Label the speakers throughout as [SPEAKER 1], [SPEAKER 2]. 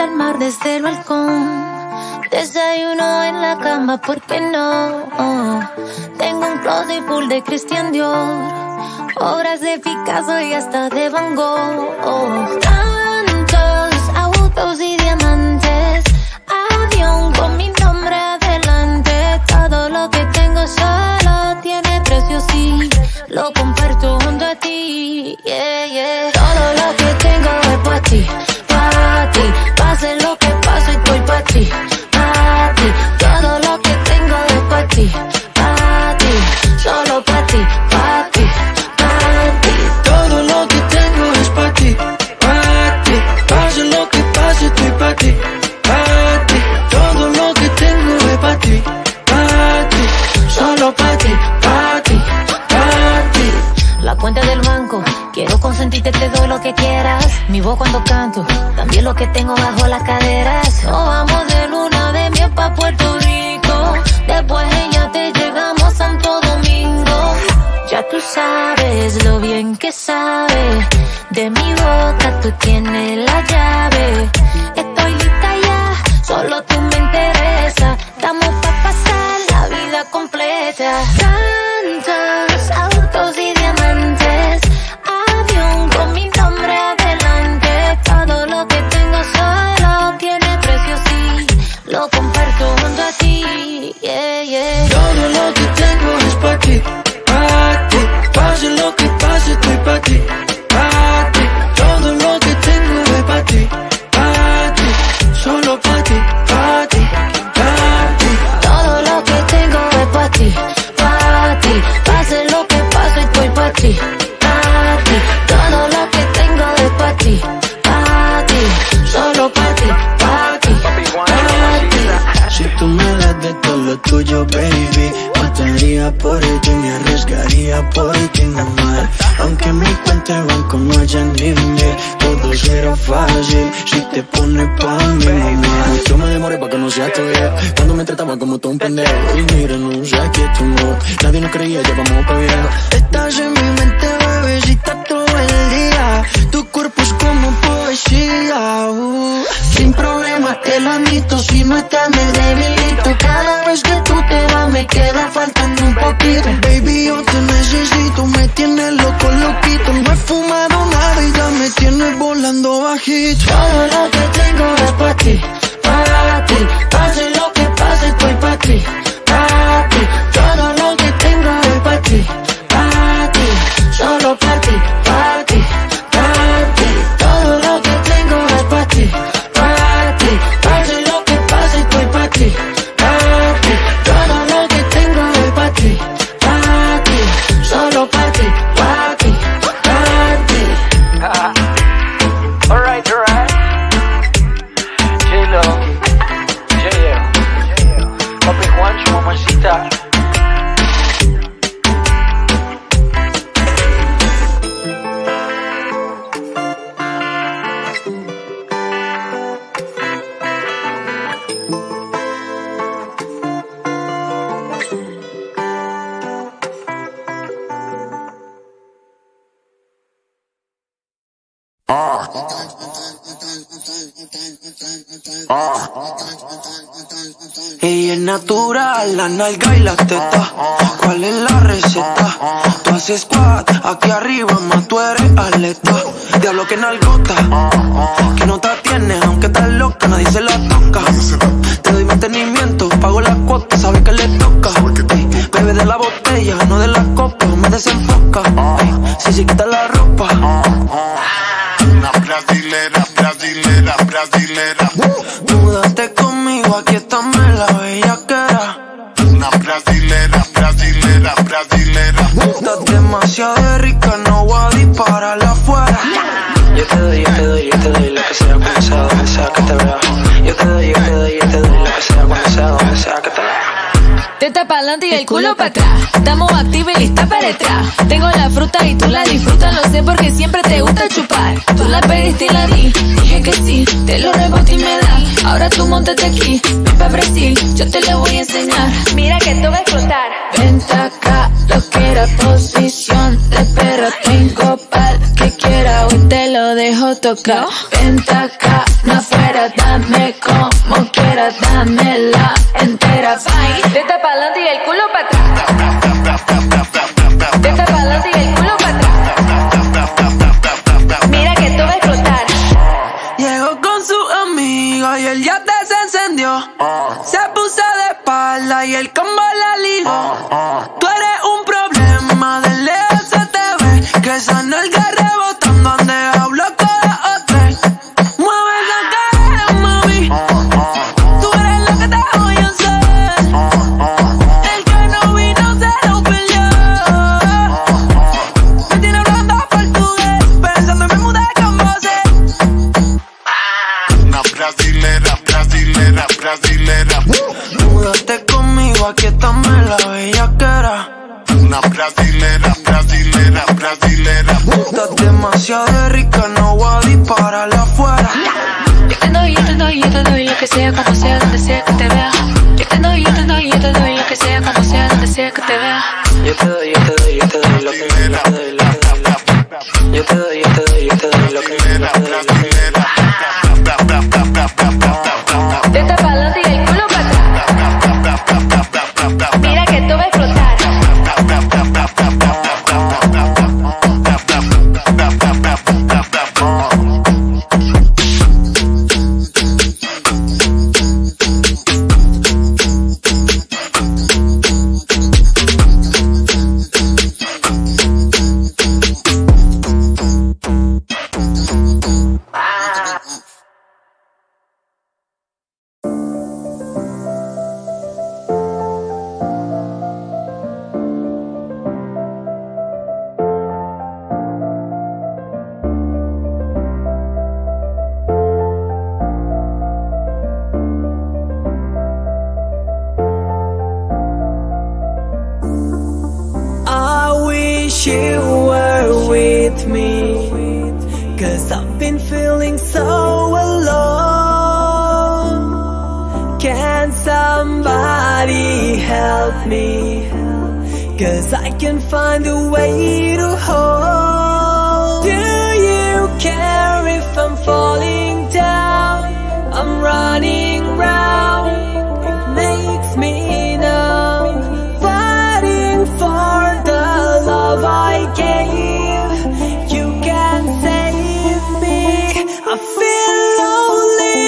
[SPEAKER 1] el mar desde el balcón. Desayuno en la cama, ¿por qué no? Tengo un closet full de Christian Dior, obras de Picasso y hasta de Van Gogh. Tantos autos y diamantes, avión con mi nombre adelante. Todo lo que tengo solo tiene precio, sí, lo comparto junto a ti, yeah, yeah. Todo lo que tengo es para ti, para ti. Pase lo que pase, estoy para ti, para ti. Todo lo que tengo es para ti, para ti. Solo para ti, para ti, para ti.
[SPEAKER 2] Todo lo que tengo es para ti, para ti. Pase lo que pase, estoy para ti, para ti. Todo lo que tengo es para ti, para ti. Solo para ti, para ti, para ti.
[SPEAKER 1] La cuenta del banco, quiero consentirte, te doy lo que quieras. Mi voz cuando canto, también lo que tengo bajo las caderas. Nos vamos de luna de miel pa' Puerto Rico, después ella te llegamos a Santo Domingo. Ya tú sabes lo bien que sabe, de mi boca tú tienes la llave. Estoy lista ya, solo tú me interesa. Estamos pa' pasar la vida completa. Tantos autos y diamantes, avión con mi nombre adelante. Todo lo que tengo solo tiene precio, sí, lo comparto junto a ti, yeah, yeah.
[SPEAKER 2] Todo lo que tengo es para ti, para ti. Pase lo que pase, estoy para ti, para ti. Todo lo que tengo es para ti, para ti. Solo para ti, para ti, para ti.
[SPEAKER 1] Todo lo que tengo es para ti, para ti. Pase lo que pase, estoy para ti, para ti. Todo lo que tengo es para ti, para ti. Solo para ti, para ti, para ti.
[SPEAKER 2] Si tú me das de todo lo tuyo, baby, mataría por ti, me arriesgaría por ti, mamá. Aunque mi cuenta de banco no haya límite, todo será fácil si te pones pa' mí, mamá. Mucho me demoré pa' que no seas tuya, cuando me trataba como todo un pendejo. Y mira, no sé aquí tu no, nadie nos creía, ya vamos pa' viejo. Estás en mi mente, bebecita, todo el día. Tu cuerpo es como poesía, sin problema te lo admito, si no estás me debilito. Cada vez que tú te vas me queda faltando un poquito. Baby, yo te necesito, me tienes loco, loquito. No he fumado nada y ya me tienes volando bajito.
[SPEAKER 1] Todo lo que tengo es para ti, para ti. Pase lo que pase, estoy para ti, para ti. Todo lo que tengo es para ti, para ti. Solo para ti, para ti, para ti. Todo lo que tengo es para ti, para ti. Pase lo que pase, estoy para ti, para ti. Todo lo que tengo es para ti, para ti. Solo para ti, para ti, para ti.
[SPEAKER 3] Alright, alright. J-Lo, Papi Juancho, mamacita.
[SPEAKER 2] Ella es natural, la nalga y la teta. ¿Cuál es la receta? Tú haces squat, aquí arriba, más tú eres atleta. Diablo que nalgota, que no te tienes, aunque estás loca, nadie se la toca. Te doy mantenimiento, pago la cuota, sabes que le toca. Bebe de la botella, no de la copa, me desenfoca. Si quita la ropa.
[SPEAKER 4] Una brasilera, brasilera, brasilera.
[SPEAKER 2] Múdate conmigo, aquí está la bellaquera.
[SPEAKER 4] Una brasilera, brasilera, brasilera.
[SPEAKER 2] Estás demasiado rica, no voy a disparar afuera. Yo te doy lo que sea, cuando sea, donde sea que te vea. Yo te doy lo que sea, cuando sea, donde sea que te vea.
[SPEAKER 1] Teta pa'lante y el culo pa' atrás. Estamos activos y lista para detrás. Tengo la fruta y tú la disfrutas, lo sé porque siempre te gusta chupar. Tú la pediste y la di, dije que sí, te lo reboté y me da. Ahora tú montate aquí, ven pa' Brasil, yo te lo voy a enseñar. Mira que te va a explotar. Vente acá, lo que era posición de perro. Tengo pa'l que quiera, hoy te lo dejo tocar. Vente acá, no afuera, dame como quieras, dámela entera. Vete pa'lante y el culo pa' atrás. Vete pa'lante y el culo pa' atrás. Mira que tú vas a explotar.
[SPEAKER 5] Llegó con su amiga y el yate se encendió. Se puso de espalda y el combo la ligó. Tú eres un problema, de lejos se te ve que esa nalga rebotando ande hablo con la otra. Mueve esa cara, mami. Tú eres lo que te voy a hacer. El que no vino se lo perdió. Me tiene hablando portugués, pensando en me mudé con voces.
[SPEAKER 4] Una brasilera, brasilera, brasilera.
[SPEAKER 5] Múdate conmigo, aquí estamos en la bellaquera.
[SPEAKER 4] Una brasilera, brasilera, brasilera.
[SPEAKER 5] Estás demasiado rica, no voy a disparar afuera.
[SPEAKER 1] Yo te doy lo que sea, como sea, donde sea que te vea. Yo te doy lo que sea, como sea, donde sea que te vea.
[SPEAKER 5] Yo te doy lo que yo te doy lo que
[SPEAKER 1] Vete pa'lante y el culo pa' atrás. Mira que tú vas a explotar.
[SPEAKER 5] You were with me, 'cause I've been feeling so alone. Can somebody help me? 'Cause I can't find a way to hold. Do you care if I'm falling down? I'm running round, it makes me numb. Fighting for the love I gave, you can save me. I feel lonely.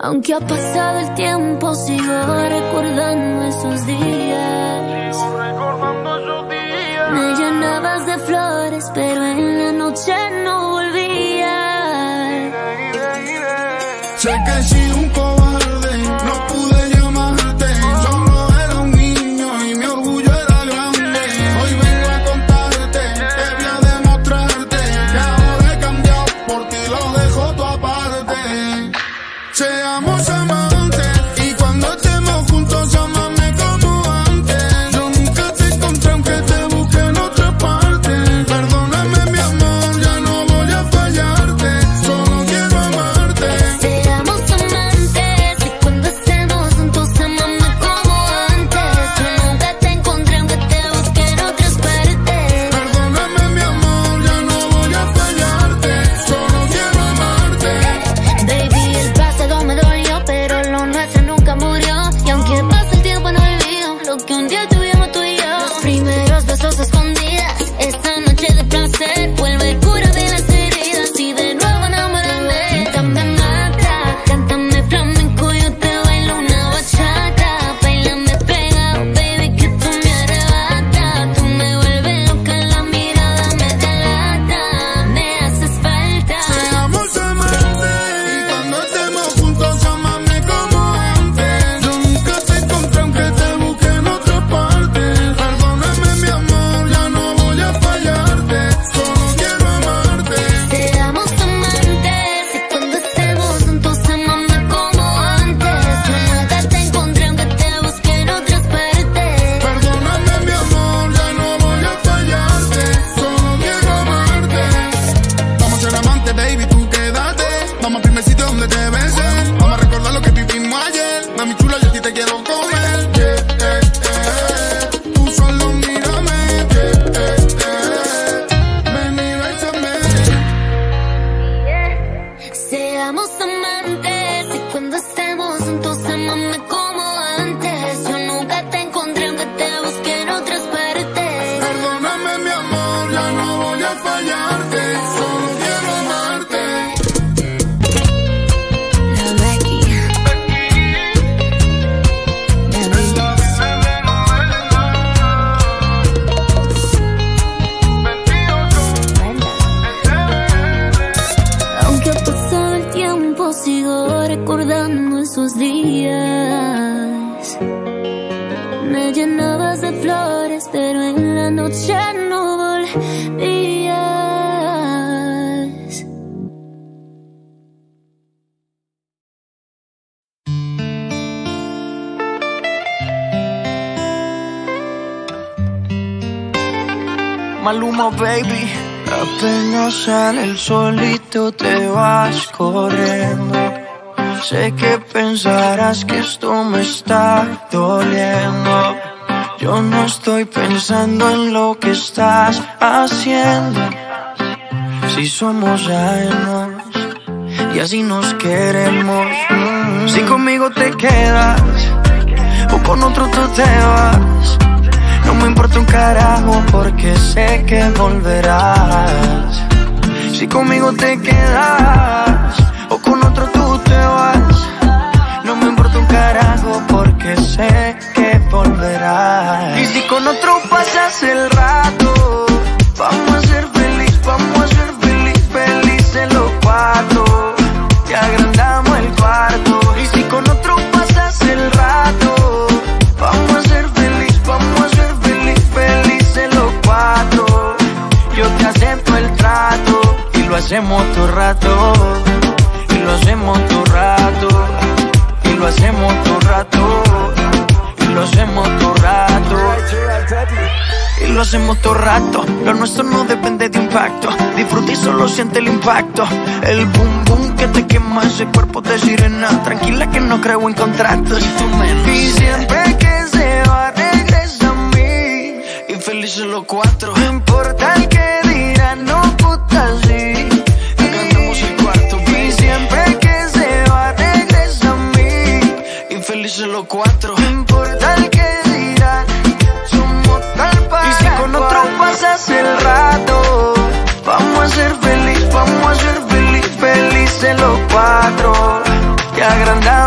[SPEAKER 1] Aunque ha pasado el tiempo, sigo recordando esos días. Me llenabas de flores, pero en la noche no volvías.
[SPEAKER 4] Sé que he sido un cobarde, no pude llamarte. Solo era un niño y mi orgullo era grande. Hoy vengo a contarte, voy a demostrarte que ahora he cambiado por ti, lo dejo todo aparte. Seamos amantes y cuando estemos juntos, amame como antes. Yo nunca te encontré aunque te busqué en otra parte. Perdóname mi amor, ya no voy a fallarte. Solo quiero amarte.
[SPEAKER 1] Seamos amantes y cuando estemos juntos, amame como antes. Yo nunca te encontré aunque te busqué en otras partes.
[SPEAKER 4] Perdóname mi amor, ya no voy a fallarte. Solo quiero amarte.
[SPEAKER 1] Baby, el pasado me dolió, pero lo nuestro nunca murió. Y aunque pase el tiempo no olvido lo que un día tuvimos tú y yo. Los primeros besos escondidas, esta noche de placer, vuelve cura de las heridas y de nuevo enamórame. Cántame mata, cántame flamenco, yo te bailo una bachata. Bailame pegado, baby, que tú me arrebatas. Tú me vuelves loca, la mirada me delata. Me haces falta.
[SPEAKER 4] Seamos amantes y cuando estemos juntos, amame como antes. Yo nunca te encontré aunque te busqué en otra parte. Perdóname mi amor, ya no voy a fallarte. Solo quiero amarte.
[SPEAKER 1] Seamos amantes y cuando estemos juntos, amame como antes. Yo nunca te encontré aunque te busqué en otras partes.
[SPEAKER 4] Perdóname mi amor, ya no voy a fallarte. Solo quiero amarte. Vamos a ser amantes, baby, tú quédate. Vamos al primer sitio donde te besen. Vamos a recordar lo que vivimos ayer. Mami chula, yo a ti te quiero comer. Tú solo mírame. Ven y bésame.
[SPEAKER 1] Seamos amantes y cuando estemos juntos, amame como antes. Yo nunca te encontré aunque te busqué en otras partes.
[SPEAKER 4] Perdóname mi amor, ya no voy a fallarte. Solo quiero amarte.
[SPEAKER 1] La Becky. Aunque ha pasado el tiempo, sigo recordando esos días. Me llenabas de flores, pero en la noche no volvías.
[SPEAKER 2] Maluma, baby. Apenas sale el solito te vas corriendo. Sé que pensarás que esto me está doliendo. Yo no estoy pensando en lo que estás haciendo. Si somos ajenos y así nos queremos. Si conmigo te quedas o con otro tú te vas, no me importa un carajo porque sé que volverás. Si conmigo te quedas o con otro tú te vas, no me importa un carajo porque sé que volverás. Y si con otro pasas el rato, vamos a ser feliz, vamos a ser felices los cuatro. Y agrandamos el cuarto. Y si con otro pasas el rato, vamos a ser feliz, vamos a ser felices los cuatro. Yo te acepto el trato y lo hacemos todo rato. Y lo hacemos todo rato. Y lo hacemos todo rato. Y lo hacemos todo rato. Y lo hacemos todo rato. Lo nuestro no depende de impacto. Disfruta y solo siente el impacto. El boom boom que te quema ese cuerpo de sirena. Tranquila que no creo en contratos. Y siempre que se va regresa a mí. Y felices los cuatro. No importa el que dirán, no puta sí. Cantamos el cuarto. Y siempre que se va regresa a mí. Y felices los cuatro. No importa el que dirán, somos tal para. Y si con otro pasas el rato, vamos a ser felices los cuatro. Y agrandamos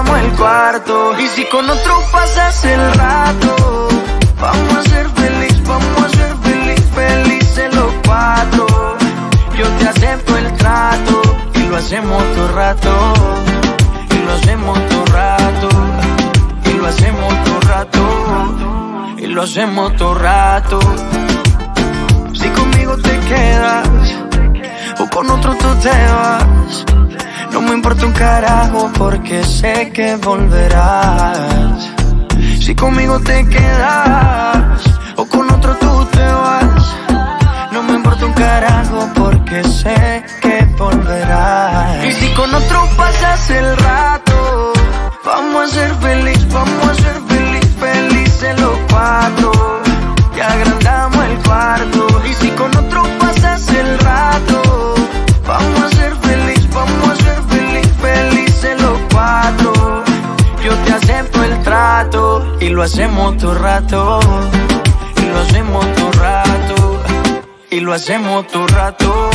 [SPEAKER 2] cuarto. Y si con otro pasas el rato, vamos a ser feliz, vamos a ser felices los cuatro. Yo te acepto el trato y lo hacemos todo rato. Y lo hacemos todo rato. Y lo hacemos todo rato. Y lo hacemos todo rato. Si conmigo te quedas o con otro tú te vas, no me importa un carajo porque sé que volverás. Si conmigo te quedas o con otro tú te vas, no me importa un carajo porque sé que volverás. Y si con otro pasas el rato, vamos a ser felices los cuatro. Y agrandamos el cuarto. Y si con otro pasas el rato, vamos a ser felices los cuatro. Yo te acepto el trato y lo hacemos todo rato. Y lo hacemos todo rato. Y lo hacemos todo rato.